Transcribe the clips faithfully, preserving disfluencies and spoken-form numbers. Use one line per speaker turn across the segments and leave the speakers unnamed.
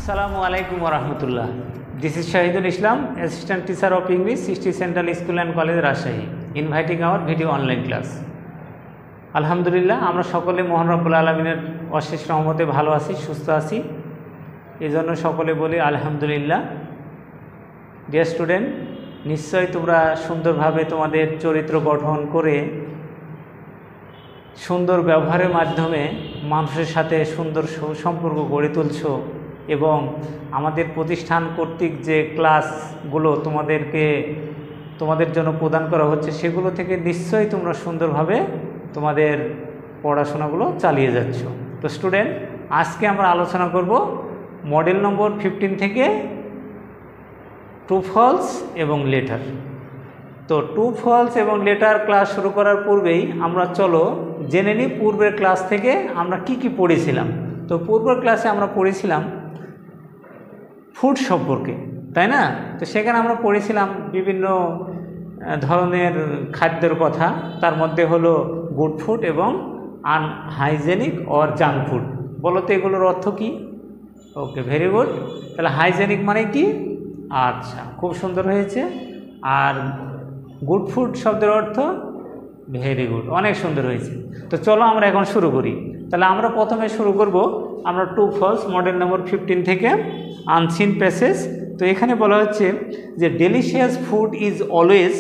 Assalamu alaikum wa rahmatullah. This is Shahidul Islam, Assistant Teacher of English, Sixty Central School and College, Rajshahi, inviting our video online class. আলহামদুলিল্লাহ আমরা সকলে মহান রব্বুল আলামিনের অশেষ রহমতে ভালো আছি, সুস্থ আছি। এজন্য সকলে বলি আলহামদুলিল্লাহ। ডিয়ার স্টুডেন্ট, নিশ্চয়ই তোমরা সুন্দরভাবে তোমাদের চরিত্র গঠন করে সুন্দর ব্যবহারের মাধ্যমে মানুষের সাথে সুন্দর সম্পর্ক গড়ে তুলছো এবং আমাদের প্রতিষ্ঠান কর্তৃক যে ক্লাসগুলো তোমাদেরকে তোমাদের জন্য প্রদান করা হচ্ছে সেগুলো থেকে নিশ্চয়ই তোমরা সুন্দরভাবে তোমাদের পড়াশোনাগুলো চালিয়ে যাচ্ছ। তো স্টুডেন্ট, আজকে আমরা আলোচনা করব মডেল নম্বর ফিফটিন থেকে ট্রু ফলস এবং লেটার। তো ট্রু ফলস এবং লেটার ক্লাস শুরু করার পূর্বেই আমরা চলো জেনে নিই পূর্বের ক্লাস থেকে আমরা কি কি পড়েছিলাম। তো পূর্বের ক্লাসে আমরা পড়েছিলাম ফুড সম্পর্কে, তাই না? তো সেখানে আমরা পড়েছিলাম বিভিন্ন ধরনের খাদ্যের কথা, তার মধ্যে হলো গুড ফুড এবং আনহাইজেনিক অর জাঙ্ক ফুড। বলো তো এগুলোর অর্থ কী? Okay, very good. তাহলে হাইজেনিক মানে কি? আচ্ছা, খুব সুন্দর হয়েছে। আর গুড ফুড শব্দের অর্থ? ভেরি গুড, অনেক সুন্দর হয়েছে। তো চলো আমরা এখন শুরু করি। তাহলে আমরা প্রথমে শুরু করব আমরা true false model number fifteen থেকে আনসিন প্যাসেজ। তো এখানে বলা হচ্ছে যে delicious food is always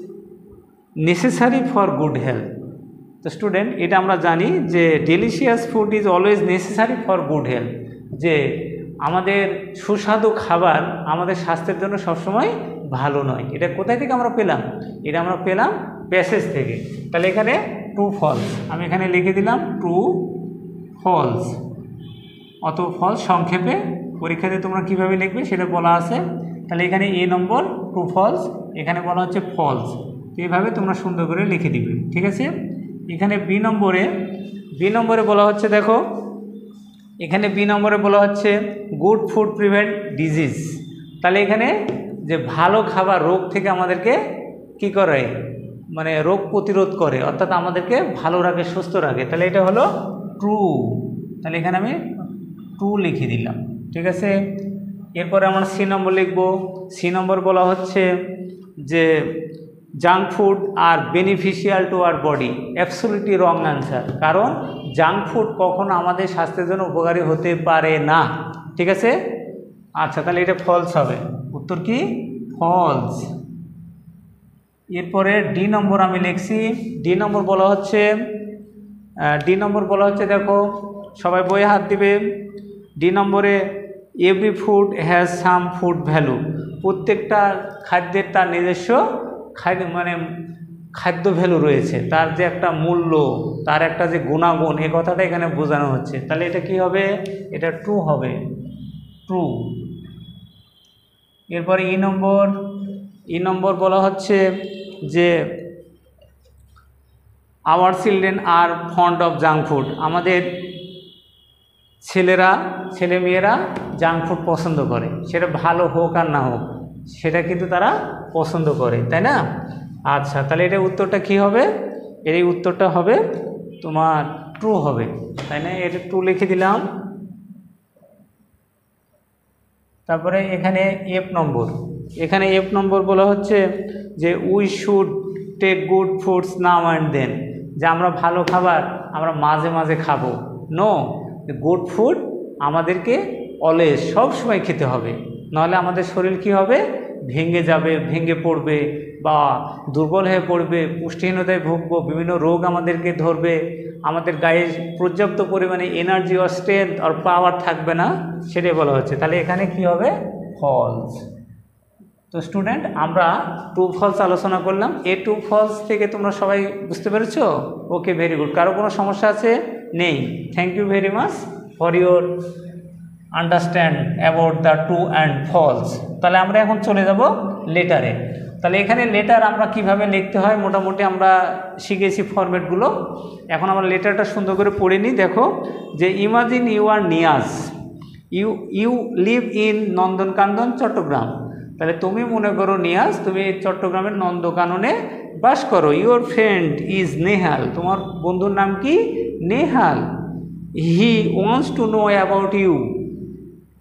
necessary for good health. তো স্টুডেন্ট, এটা আমরা জানি যে delicious food is always necessary for good health, যে আমাদের সুস্বাদু খাবার আমাদের স্বাস্থ্যের জন্য সবসময় ভালো নয়। এটা কোথায় থেকে আমরা পেলাম? এটা আমরা পেলাম প্যাসেজ থেকে। তাহলে এখানে ট্রু ফলস আমি এখানে লিখে দিলাম, ট্রু ফলস অত ফলস সংক্ষেপে পরীক্ষাতে তোমরা কিভাবে লিখবে সেটা বলা আছে। তাহলে এখানে এ নম্বর ট্রু ফলস, এখানে বলা হচ্ছে ফলস। তো এইভাবে তোমরা সুন্দর করে লিখে দিবে, ঠিক আছে? এখানে বি নম্বরে বি নম্বরে বলা হচ্ছে, দেখো এখানে বি নম্বরে বলা হচ্ছে গুড ফুড প্রিভেন্ট ডিজিজ। তাহলে এখানে যে ভালো খাবার রোগ থেকে আমাদেরকে কি করে, মানে রোগ প্রতিরোধ করে, অর্থাৎ আমাদেরকে ভালো রাখে, সুস্থ রাখে। তাহলে এটা হলো ট্রু। তাহলে এখানে আমি ট্রু লিখে দিলাম, ঠিক আছে? এরপরে আমরা সি নম্বর লিখব। সি নম্বর বলা হচ্ছে যে junk food are beneficial to our body. Absolutely wrong answer, কারণ জাঙ্ক ফুড কখনো আমাদের স্বাস্থ্যের জন্য উপকারী হতে পারে না, ঠিক আছে? আচ্ছা, তাহলে এটা ফলস হবে। উত্তর কি? ফলস। এরপরে ডি নম্বর আমি লিখছি। ডি নম্বর বলা হচ্ছে ডি নম্বর বলা হচ্ছে দেখো সবাই বইয়ে হাত দিবে। ডি নম্বরে every food has some food value. প্রত্যেকটা খাদ্যের তার নিজস্ব খাদ্য মানে খাদ্য ভ্যালু রয়েছে, তার যে একটা মূল্য, তার একটা যে গুণাগুণ, এই কথাটা এখানে বোঝানো হচ্ছে। তাহলে এটা কি হবে? এটা ট্রু হবে, ট্রু। এরপরে ই নম্বর ই নম্বর বলা হচ্ছে যে our children are fond of junk food. আমাদের ছেলেরা ছেলে মেয়েরা জাঙ্ক ফুড পছন্দ করে, সেটা ভালো হোক আর না হোক সেটা কিন্তু তারা পছন্দ করে, তাই না? আচ্ছা, তাহলে এটা উত্তরটা কি হবে? এর এই উত্তরটা হবে তোমার ট্রু হবে, তাই না? এটা ট্রু লিখে দিলাম। তারপরে এখানে এফ নম্বর এখানে এফ নম্বর বলা হচ্ছে যে we should take good foods now and then, যে আমরা ভালো খাবার আমরা মাঝে মাঝে খাবো। নো, গুড ফুড আমাদেরকে অলওয়েজ সব সময় খেতে হবে, নাহলে আমাদের শরীর কি হবে? ভেঙে যাবে, ভেঙে পড়বে বা দুর্বল হয়ে পড়বে, পুষ্টিহীনতায় ভুগবো, বিভিন্ন রোগ আমাদেরকে ধরবে, আমাদের গায়ে পর্যাপ্ত পরিমাণে এনার্জি আর স্ট্রেংথ আর পাওয়ার থাকবে না, সেটাই বলা হচ্ছে। তাহলে এখানে কি হবে? ফলস। তো স্টুডেন্ট, আমরা ট্রু ফলস আলোচনা করলাম। এই ট্রু ফলস থেকে তোমরা সবাই বুঝতে পেরেছো? Okay, very good. কারো কোনো সমস্যা আছে? নেই। Thank you very much for your understand about the true and false. তাহলে আমরা এখন চলে যাব লেটারে। তাহলে এখানে লেটার আমরা কিভাবে লিখতে হয় মোটামুটি আমরা শিখেছি ফরম্যাটগুলো। এখন আমরা লেটারটা সুন্দর করে পড়ে নিই। দেখো যে imagine you are Niaz, you you live in Nandankanan Chattogram. তাহলে তুমি মনে করো নিয়াজ, তুমি চট্টগ্রামের নন্দকাননে বাস করো। ইউর ফ্রেন্ড ইজ নেহাল, তোমার বন্ধুর নাম কি? Nehal. He wants to know about you,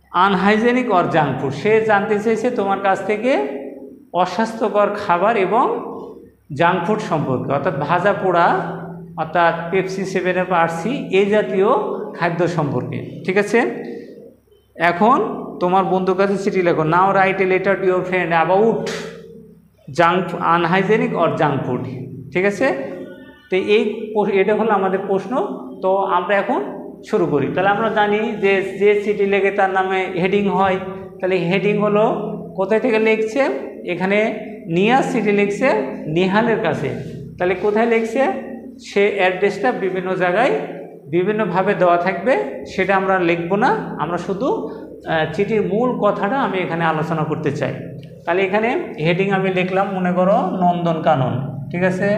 unhygienic or junk food, সে জানতে চেয়েছে তোমার কাছ থেকে অস্বাস্থ্যকর খাবার এবং জাঙ্ক ফুড সম্পর্কে, অর্থাৎ ভাজা পোড়া, অর্থাৎ পেপসি, সেভেন আপ, আরসি এই জাতীয় খাদ্য সম্পর্কে। ঠিক আছে, এখন তোমার বন্ধুর কাছে চিঠি লেখো। Now write a letter to your friend about junk unhygienic or junk food. ঠিক আছে, তো এই এটা হলো আমাদের প্রশ্ন। তো আমরা এখন শুরু করি। তাহলে আমরা জানি যে যে চিঠি লেখে তার নামে হেডিং হয়। তাহলে হেডিং হলো কোথায় থেকে লিখছে, এখানে নিয়াস চিঠি লিখছে নিহালের কাছে। তাহলে কোথায় লিখছে, সে অ্যাড্রেসটা বিভিন্ন জায়গায় বিভিন্নভাবে দেওয়া থাকবে, সেটা আমরা লিখব না, আমরা শুধু চিঠির মূল কথাটা আমি এখানে আলোচনা করতে চাই। তাহলে এখানে হেডিং আমি লিখলাম, মনে করো নন্দনকানন। ঠিক আছে,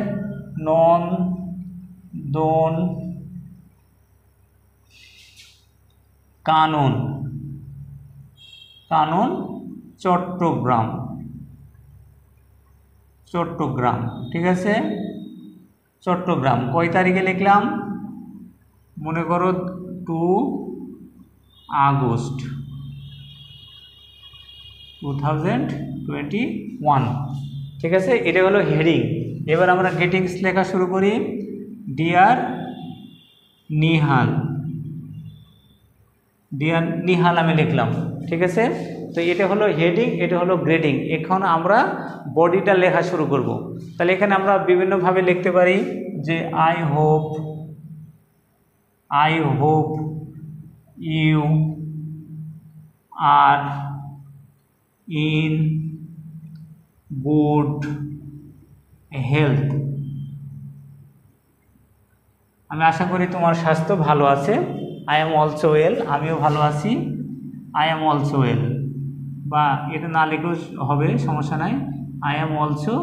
নন্দন কানন, কানন চট্টগ্রাম, চট্টগ্রাম। ঠিক আছে, চট্টগ্রাম কয় তারিখে লিখলাম, মনে করো two August two thousand twenty one. ঠিক আছে, এটা হলো হেডিং। এবার আমরা গেটিংস লেখা শুরু করি। ডিয়ার নিহাল, ডিয়ার নিহাল আমি লিখলাম। ঠিক আছে, তো এটা হলো হেডিং, এটা হলো গ্রেডিং। এখন আমরা বডিটা লেখা শুরু করব। তাহলে এখানে আমরা বিভিন্নভাবে লিখতে পারি যে I hope, I hope you are in good health. আমি আশা করি তোমার স্বাস্থ্য ভালো আছে। আই এম অলসো ওয়েল, আমিও ভালো আছি। আই এম অলসো ওয়েল, বা এটা না লিখলেও হবে, সমস্যা নাই। আই এম অলসো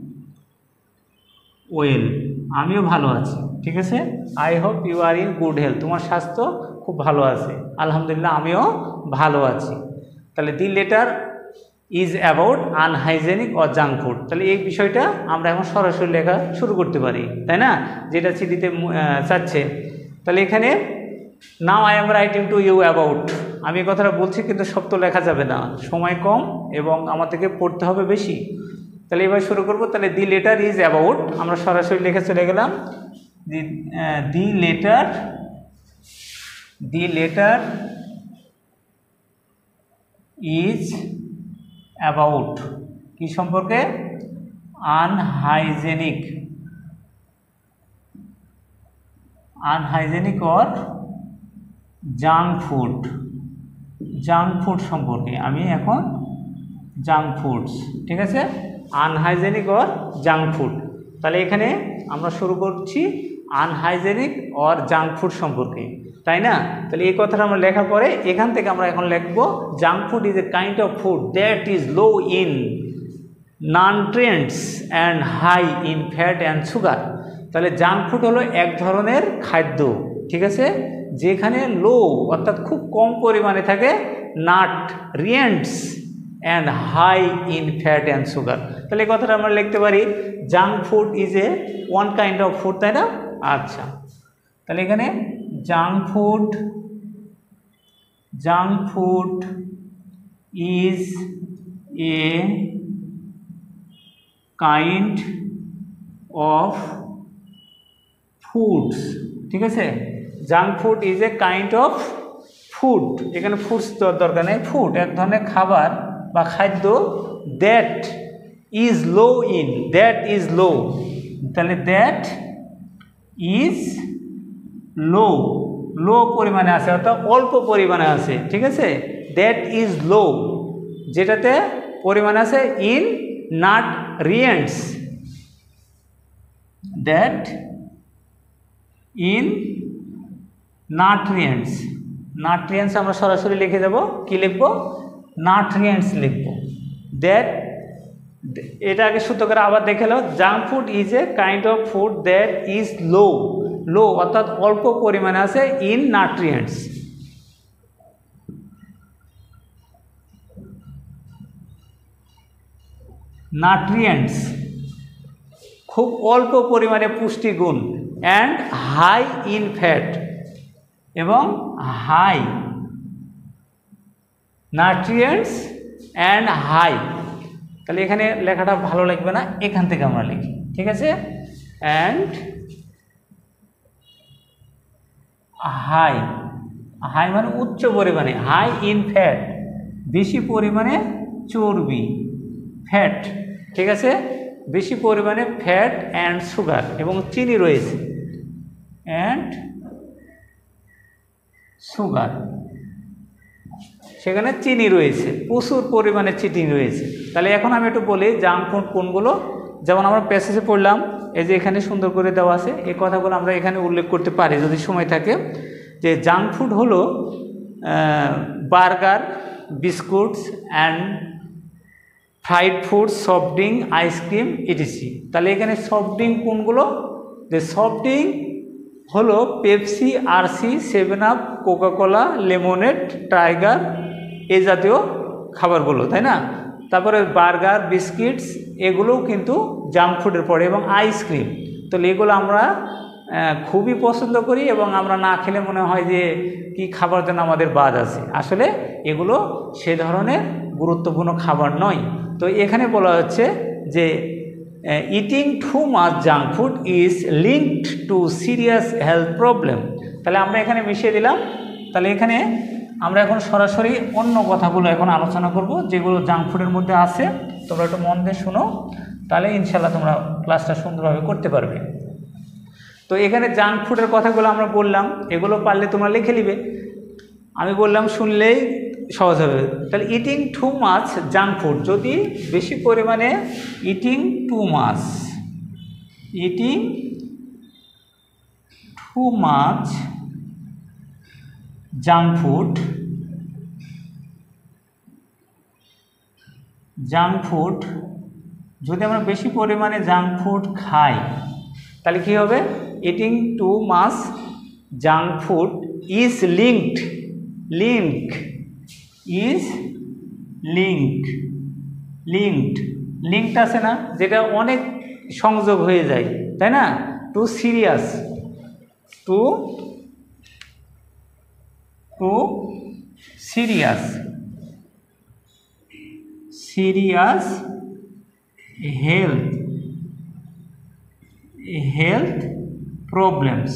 ওয়েল, আমিও ভালো আছি। ঠিক আছে, I hope you are in good health, তোমার স্বাস্থ্য খুব ভালো আছে। আলহামদুলিল্লাহ, আমিও ভালো আছি। তাহলে the letter is about unhygienic or junk food. তাহলে এই বিষয়টা আমরা এখন সরাসরি লেখা শুরু করতে পারি, তাই না, যেটা চিঠিতে চাচ্ছে। তাহলে এখানে now I am writing to you about, আমি এই কথাটা বলছি, কিন্তু সব তো লেখা যাবে না, সময় কম এবং আমাদেরকে পড়তে হবে বেশি। তাহলে এবার শুরু করব। তাহলে দি লেটার ইজ অ্যাবাউট, আমরা সরাসরি লিখে চলে গেলাম। The the letter the letter is about কি সম্পর্কে, unhygienic, unhygienic or junk food, junk food সম্পর্কে। আমি এখন জাঙ্ক ফুডস, ঠিক আছে, আনহাইজেনিক অর জাঙ্ক ফুড। তাহলে এখানে আমরা শুরু করছি আনহাইজেনিক অর জাঙ্ক ফুড সম্পর্কে, তাই না। তাহলে এই কথাটা আমরা লেখার পরে এখান থেকে আমরা এখন লিখব junk food is a kind of food that is low in nutrients and high in fat and sugar. তাহলে জাঙ্ক ফুড হলো এক ধরনের খাদ্য, ঠিক আছে, যেখানে লো অর্থাৎ খুব কম পরিমাণে থাকে nutrients and high in fat and sugar. তাহলে এই কথাটা আমরা লিখতে পারি junk food is a one kind of food, তাই না। আচ্ছা, তাহলে এখানে junk food junk food is a kind of foods, ঠিক আছে, junk food is a kind of food, এখানে ফুডস দরকার নেই, ফুড এক ধরনের খাবার বা খাদ্য that is low in, that is low, তাহলে দ্যাট ইজ লো, লো পরিমাণে আছে অর্থাৎ অল্প পরিমাণে আছে, ঠিক আছে, দ্যাট ইজ লো যেটাতে পরিমাণ আছে in nutrients, that in nutrients, nutrients আমরা সরাসরি লিখে যাব, কি লিখব, নাট্রিয়েন্টস লিখব, দ্যাট, এটা আগে সূত্র করে আবার দেখে নাও, junk food is a kind of food that is low, low অর্থাৎ অল্প পরিমাণে আছে ইন নাট্রিয়েন্টস, নাট্রিয়েন্টস খুব অল্প পরিমাণে পুষ্টিগুণ, অ্যান্ড হাই ইন ফ্যাট এবং হাই নাট্রিয়েন্টস অ্যান্ড হাই, তাহলে এখানে লেখাটা ভালো লাগবে না, এখান থেকে আমরা লিখি, ঠিক আছে। অ্যান্ড হাই, হাই মানে উচ্চ পরিমাণে, হাই ইন ফ্যাট, বেশি পরিমাণে চর্বি, ফ্যাট, ঠিক আছে, বেশি পরিমাণে ফ্যাট অ্যান্ড সুগার, এবং চিনি রয়েছে, অ্যান্ড সুগার, সেখানে চিনি রয়েছে, প্রচুর পরিমাণে চিনি রয়েছে। তাহলে এখন আমি একটু বলি জাঙ্ক ফুড কোনগুলো। যেমন আমরা প্যাসেজে পড়লাম, এই যে এখানে সুন্দর করে দেওয়া আছে, এই কথাগুলো আমরা এখানে উল্লেখ করতে পারি যদি সময় থাকে, যে জাঙ্ক ফুড হলো burger, biscuits and fried food, soft drink, ice cream, ETC. তাহলে এখানে সফট ড্রিঙ্ক কোনগুলো, যে সফট ড্রিঙ্ক হলো Pepsi, RC, Seven Up, Coca Cola, lemonade, Tiger, এই জাতীয় খাবারগুলো, তাই না। তারপরে বার্গার, বিস্কিটস, এগুলোও কিন্তু জাঙ্ক ফুডের পড়ে, এবং আইসক্রিম। তো এগুলো আমরা খুবই পছন্দ করি, এবং আমরা না খেলে মনে হয় যে কি খাবার যেন আমাদের বাদ আছে। আসলে এগুলো সে ধরনের গুরুত্বপূর্ণ খাবার নয়। তো এখানে বলা হচ্ছে যে eating too much junk food is linked to serious health problem. তাহলে আমরা এখানে মিশিয়ে দিলাম। তাহলে এখানে আমরা এখন সরাসরি অন্য কথাগুলো এখন আলোচনা করব, যেগুলো জাঙ্ক ফুডের মধ্যে আছে। তোমরা একটু মন দিয়ে শোনো, তাহলে ইনশাল্লাহ তোমরা ক্লাসটা সুন্দরভাবে করতে পারবে। তো এখানে জাঙ্ক ফুডের কথাগুলো আমরা বললাম, এগুলো পারলে তোমরা লিখে নিবে। আমি বললাম শুনলেই সহজ হবে। তাহলে eating too much junk food, যদি বেশি পরিমাণে, eating too much, eating too much junk food, junk food যদি আমরা বেশি পরিমাণে জাঙ্ক ফুড খাই, তাহলে কী হবে, eating too much junk food is linked, link is link, linked, linked আছে না, যেটা অনেক সংযোগ হয়ে যায়, তাই না, to serious, to to serious, serious health, health problems,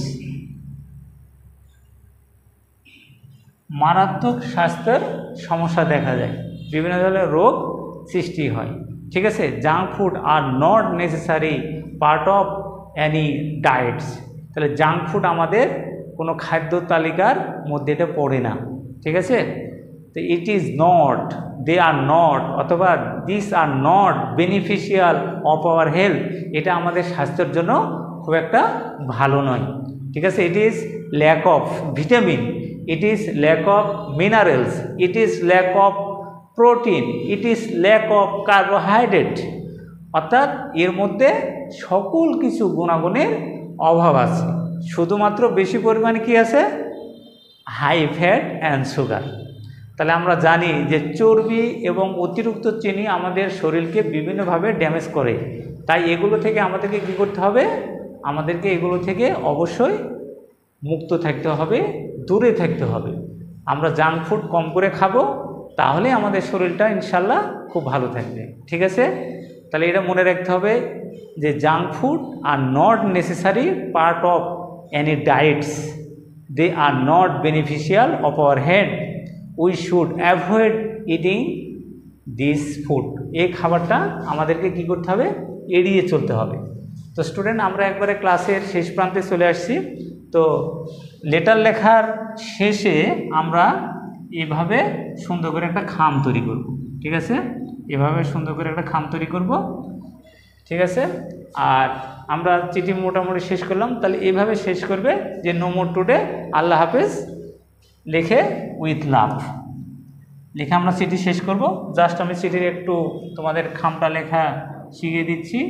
মারাত্মক স্বাস্থ্যের সমস্যা দেখা যায়, বিভিন্ন ধরনের রোগ সৃষ্টি হয়, ঠিক আছে। Junk food are not necessary part of any diets. তাহলে জাঙ্ক ফুড আমাদের কোনো খাদ্য তালিকার মধ্যে এটা পড়ে না, ঠিক আছে। তো it is not, they are not, অথবা this are not beneficial of our health, এটা আমাদের স্বাস্থ্যের জন্য খুব একটা ভালো নয়, ঠিক আছে। It is lack of vitamin, it is lack of minerals, it is lack of protein, it is lack of carbohydrate, অর্থাৎ এর মধ্যে সকল কিছু গুণাগুণের অভাব আছে, শুধুমাত্র বেশি পরিমাণে কি আছে, হাই ফ্যাট অ্যান্ড সুগার। তাহলে আমরা জানি যে চর্বি এবং অতিরিক্ত চিনি আমাদের শরীরকে বিভিন্নভাবে ড্যামেজ করে, তাই এগুলো থেকে আমাদেরকে কী করতে হবে, আমাদেরকে এগুলো থেকে অবশ্যই মুক্ত থাকতে হবে, দূরে থাকতে হবে। আমরা জাঙ্ক ফুড কম করে খাবো, তাহলে আমাদের শরীরটা ইনশাল্লাহ খুব ভালো থাকবে, ঠিক আছে। তাহলে এটা মনে রাখতে হবে যে junk food are not necessary part of any diets, they are not beneficial of our health, we should avoid eating this food. এই খাবারটা আমাদেরকে কি করতে হবে, এড়িয়ে চলতে হবে। তো স্টুডেন্ট, আমরা একবারে ক্লাসের শেষ প্রান্তে চলে আসছি। তো লেটার লেখার শেষে আমরা এভাবে সুন্দর করে একটা খাম তৈরি করব, ঠিক আছে, এভাবে সুন্দর করে একটা খাম তৈরি করব, ঠিক আছে। আর আমরা চিঠি মোটামুটি শেষ করলাম। তাহলে এইভাবে শেষ করবে যে নো মোর টুডে, আল্লাহ হাফেজ লিখে উইথ লাভ, লিখে আমরা চিঠি শেষ করব। জাস্ট আমি চিঠির একটু তোমাদের খামটা লেখা শিখিয়ে দিচ্ছি,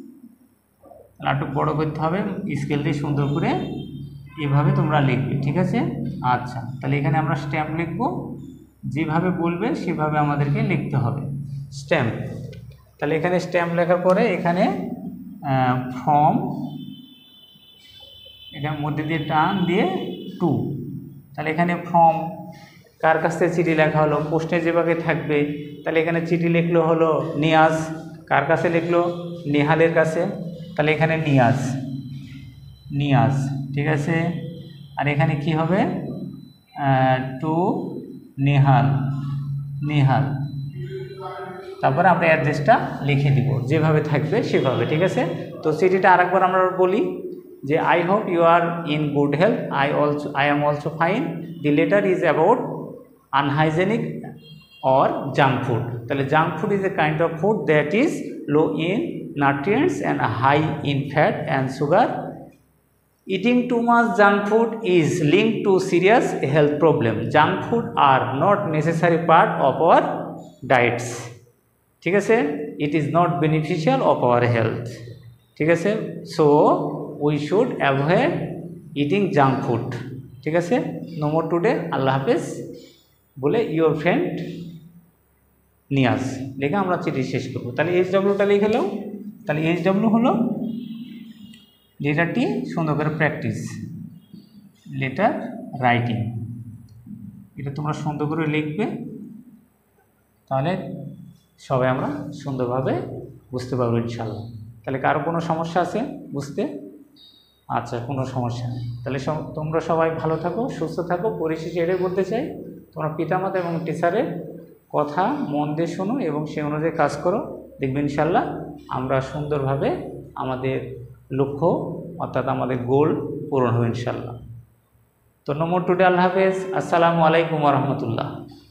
একটু বড় করতে হবে, স্কেল দিয়ে সুন্দর করে এভাবে তোমরা লিখবে, ঠিক আছে। আচ্ছা, তাহলে এখানে আমরা স্ট্যাম্প লিখব, যেভাবে বলবে সেভাবে আমাদেরকে লিখতে হবে স্ট্যাম্প। তাহলে এখানে স্ট্যাম্প লেখার পরে এখানে ফ্রম, এটার মধ্যে দিয়ে টান দিয়ে টু, তাহলে এখানে ফ্রম কার কাছ থেকে চিঠি লেখা হলো, প্রশ্নে যেভাবে থাকবে, তাহলে এখানে চিঠি লিখলো হলো নিয়াজ, কার কাছে লিখলো, নেহালের কাছে, তাহলে এখানে নিয়াজ নিয়াজ ঠিক আছে। আর এখানে কি হবে, টু নেহাল নেহাল, তারপরে আমরা অ্যাড্রেসটা লিখে দিব যেভাবে থাকবে সেভাবে, ঠিক আছে। তো চিঠিটা আরেকবার আমরা বলি যে I hope you are in good health, I also I am also fine, the letter is about unhygienic or junk food. তাহলে junk food is a kind of food that is low in nutrients and high in fat and sugar. Eating too much junk food is linked to serious health problems. Junk food are not necessary part of our diets. ঠিক আছে, it is not beneficial of our health. ঠিক আছে, so we should avoid eating junk food. ঠিক আছে, no more today. আল্লাহ হাফেজ বলে your friend Niaz লিখে আমরা চিঠি শেষ করবো। তাহলে এইচ ডাব্লিউটা লিখে নাও। তাহলে এইচ ডাব্লিউ হলো লেটারটি সুন্দর করে প্র্যাকটিস, লেটার রাইটিং, এটা তোমরা সুন্দর করে লিখবে, তাহলে সবাই আমরা সুন্দরভাবে বুঝতে পারবো ইনশাল্লাহ। তাহলে কারো কোনো সমস্যা আছে বুঝতে? আচ্ছা, কোনো সমস্যা নেই। তাহলে তোমরা সবাই ভালো থাকো, সুস্থ থাকো। পরিশেষে এটাই বলতে চাই, তোমরা পিতামাতা এবং টিচারের কথা মন দিয়ে শোনো এবং সেই অনুযায়ী কাজ করো, দেখবে ইনশাল্লাহ আমরা সুন্দরভাবে আমাদের লক্ষ্য অর্থাৎ আমাদের গোল পূরণ হবে ইনশাল্লাহ। তো নম্বর টুডে, আল্লাহ হাফেজ, আসসালামু আলাইকুম ওয়া রাহমাতুল্লাহ।